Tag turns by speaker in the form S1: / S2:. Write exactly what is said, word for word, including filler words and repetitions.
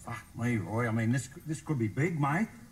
S1: Fuck me, Roy. I mean, this this could be big, mate.